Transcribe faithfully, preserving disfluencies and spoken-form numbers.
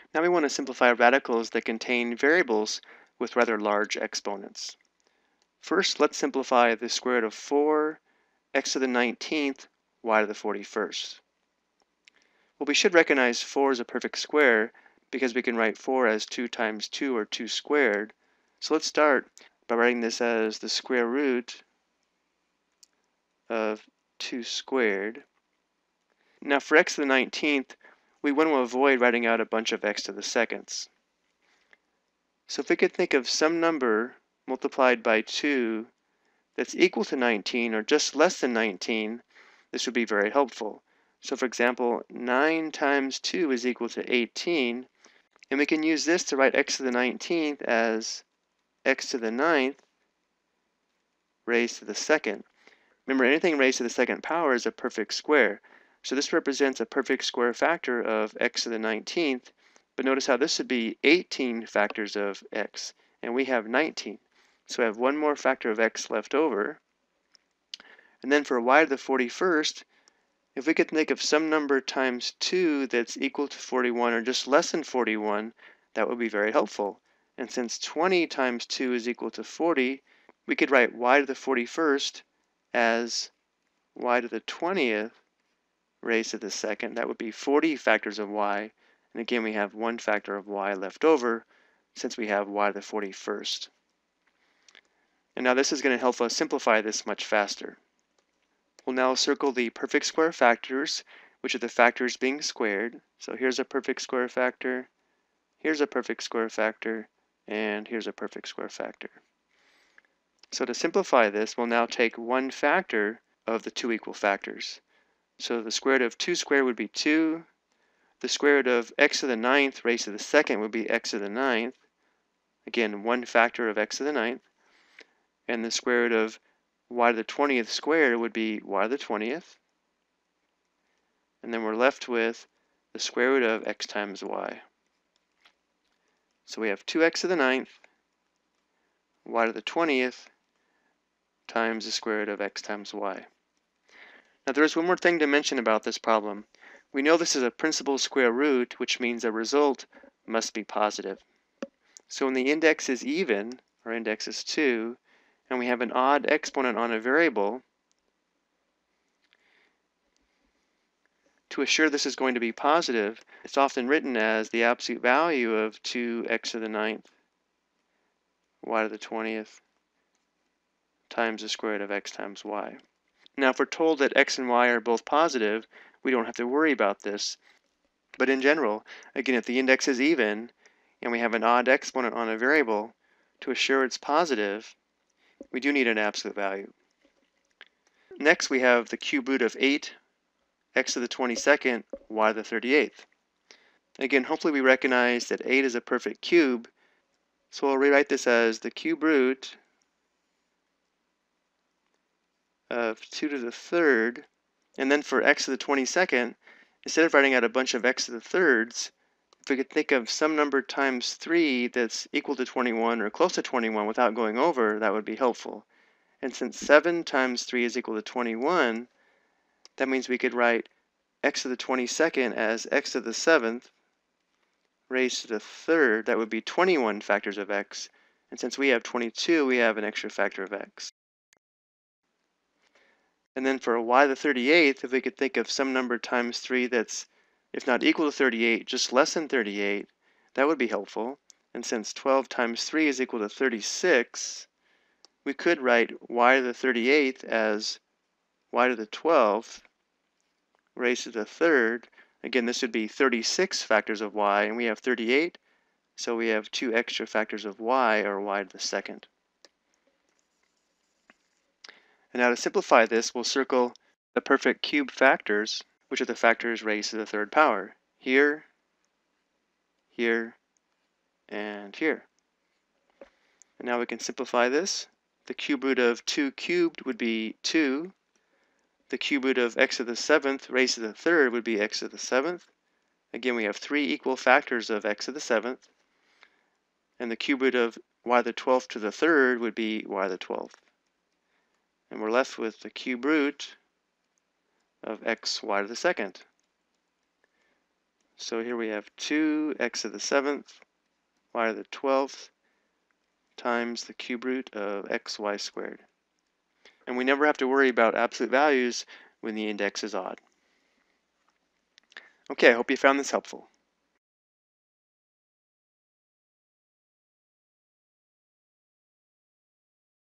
Now we want to simplify radicals that contain variables with rather large exponents. First, let's simplify the square root of four x to the nineteenth y to the forty-first. Well, we should recognize four as a perfect square because we can write four as two times two, or two squared. So let's start by writing this as the square root of two squared. Now for x to the nineteenth, we want to avoid writing out a bunch of x to the seconds. So if we could think of some number multiplied by two that's equal to nineteen or just less than nineteen, this would be very helpful. So for example, nine times two is equal to eighteen, and we can use this to write x to the nineteenth as x to the ninth raised to the second. Remember, anything raised to the second power is a perfect square. So this represents a perfect square factor of x to the nineteenth, but notice how this would be eighteen factors of x, and we have nineteen. So I have one more factor of x left over. And then for y to the forty-first, if we could think of some number times two that's equal to forty-one or just less than forty-one, that would be very helpful. And since twenty times two is equal to forty, we could write y to the forty-first as y to the twentieth raised to the second. That would be forty factors of y. And again, we have one factor of y left over since we have y to the forty-first. And now this is going to help us simplify this much faster. We'll now circle the perfect square factors, which are the factors being squared. So here's a perfect square factor, here's a perfect square factor, and here's a perfect square factor. So to simplify this, we'll now take one factor of the two equal factors. So the square root of two squared would be two. The square root of x to the ninth raised to the second would be x to the ninth. Again, one factor of x to the ninth. And the square root of y to the twentieth squared would be y to the twentieth. And then we're left with the square root of x times y. So we have two x to the ninth, y to the twentieth, times the square root of x times y. Now there's one more thing to mention about this problem. We know this is a principal square root, which means the result must be positive. So when the index is even, our index is two, and we have an odd exponent on a variable, to assure this is going to be positive, it's often written as the absolute value of two x to the ninth, y to the twentieth, times the square root of x times y. Now if we're told that x and y are both positive, we don't have to worry about this. But in general, again, if the index is even, and we have an odd exponent on a variable, to assure it's positive, we do need an absolute value. Next, we have the cube root of eight, x to the twenty-second, y to the thirty-eighth. Again, hopefully we recognize that eight is a perfect cube, so we'll rewrite this as the cube root of two to the third, and then for x to the twenty-second, instead of writing out a bunch of x to the thirds, if we could think of some number times three that's equal to twenty-one or close to twenty-one without going over, that would be helpful. And since seven times three is equal to twenty-one, that means we could write x to the twenty-second as x to the seventh raised to the third. That would be twenty-one factors of x. And since we have twenty-two, we have an extra factor of x. And then for y to the thirty-eighth, if we could think of some number times three that's, if not equal to thirty-eight, just less than thirty-eight, that would be helpful. And since twelve times three is equal to thirty-six, we could write y to the thirty-eighth as y to the twelfth raised to the third. Again, this would be thirty-six factors of y, and we have thirty-eight, so we have two extra factors of y, or y to the second. And now to simplify this, we'll circle the perfect cube factors, which are the factors raised to the third power. Here, here, and here. And now we can simplify this. The cube root of two cubed would be two. The cube root of x to the seventh raised to the third would be x to the seventh. Again, we have three equal factors of x to the seventh. And the cube root of y to the twelfth to the third would be y to the twelfth. And we're left with the cube root of x y to the second. So here we have two x to the seventh, y to the twelfth, times the cube root of xy squared. And we never have to worry about absolute values when the index is odd. Okay, I hope you found this helpful.